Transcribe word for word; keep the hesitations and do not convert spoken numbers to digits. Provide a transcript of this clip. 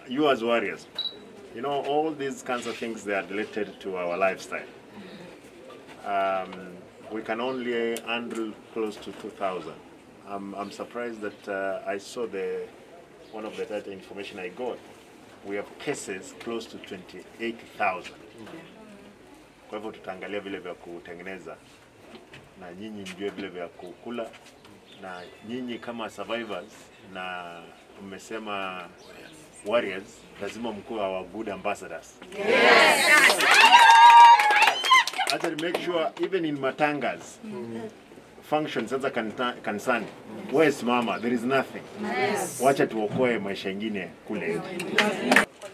you as warriors, you know, all these kinds of things, they are related to our lifestyle. Um, we can only handle close to two thousand. I'm, I'm surprised that uh, I saw the one of the data information I got. We have cases close to twenty-eight thousand. Kwa hivyo tutaangalia vile vya kutengeneza na nyinyi mjue vile vya kukula, na nyinyi kama survivors na mmesema warriors, lazima mkuwe our good ambassadors. Yes. Actually make sure even in matangas, functions as a kanisani, where's mama? There is nothing. Yes. Wacha tuokoe maisha ingine kule.